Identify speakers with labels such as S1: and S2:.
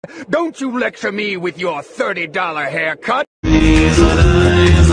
S1: Don't you lecture me with your $30 haircut.